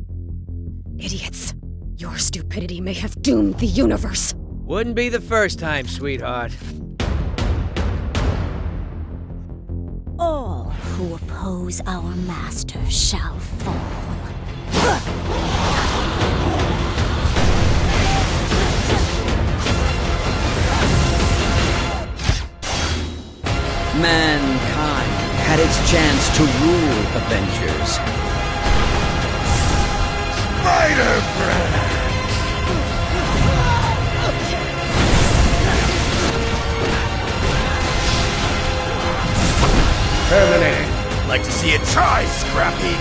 Idiots. Your stupidity may have doomed the universe. Wouldn't be the first time, sweetheart. All who oppose our master shall fall. Mankind had its chance to rule Avengers. Spider-Man! Terminate. Like to see it try, Scrappy!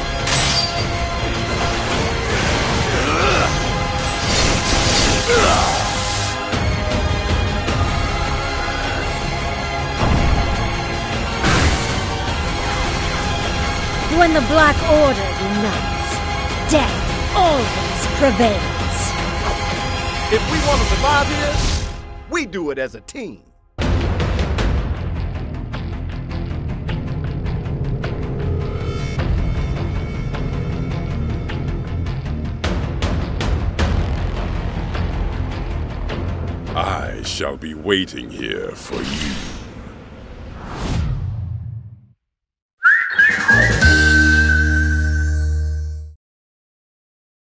When the Black Order unites, death always prevails. If we want to survive here, we do it as a team. I shall be waiting here for you.